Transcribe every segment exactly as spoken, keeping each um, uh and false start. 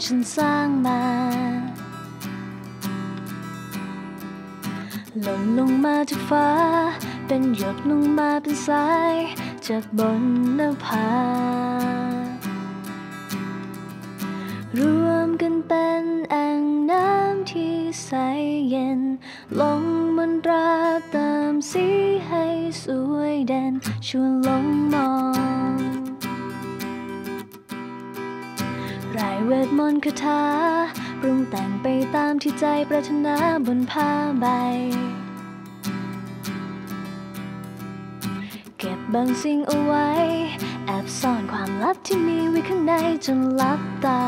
ฉันสร้างมาหล่นลงมาจากฟ้าเป็นหยดลงมาเป็นสายจากบนหน้าผารวมกันเป็นอ่างน้ำที่ใสเย็นลงมนตราเติมสีให้สวยเด่นชวนหลงมองรายเวทมนต์คาถาปรุงแต่งไปตามที่ใจปรารถนาบนผ้าใบเก็บบางสิ่งเอาไว้แอบซ่อนความลับที่มีไว้ข้างในจนลับตา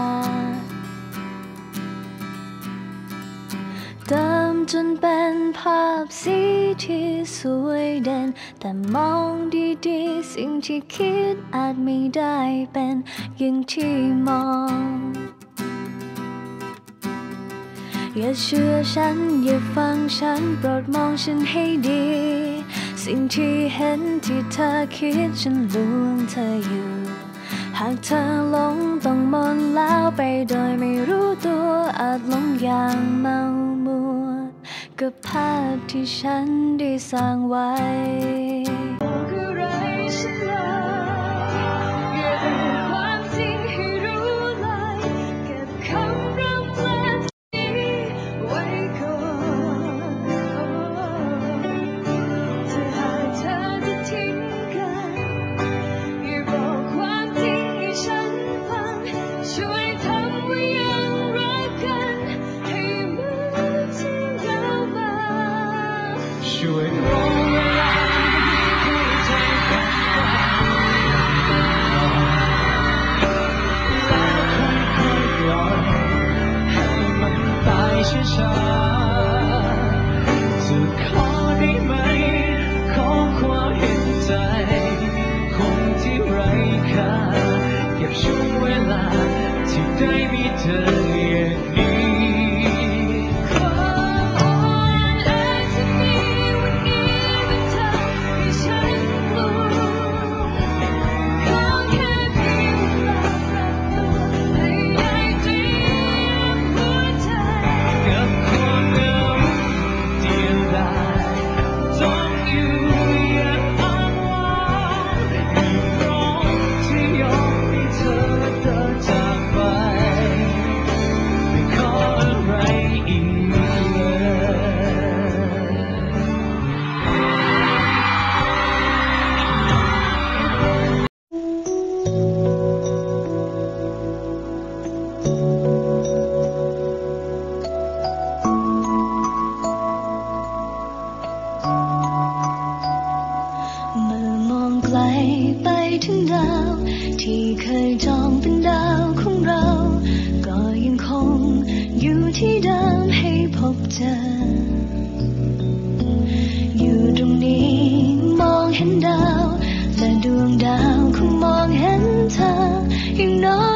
เติมจนเป็นภาพสีที่สวยเด่นแต่มองดีๆสิ่งที่คิดอาจไม่ได้เป็นอย่างที่มองอย่าเชื่อฉันอย่าฟังฉันโปรดมองฉันให้ดีสิ่งที่เห็นที่เธอคิดฉันลวงเธออยู่หากเธอหลงต้องมนแล้วไปโดยไม่รู้ตัวอาจหลงอย่างเมามัวกับภาพที่ฉันได้สร้างไว้ถึงดาวที่เคยจองเป็นดาวของเราก็ยังคงอยู่ที่เดิมให้พบเจออยู่ตรงนี้มองเห็นดาวแต่ดวงดาวคงมองเห็นเธออย่างน้อย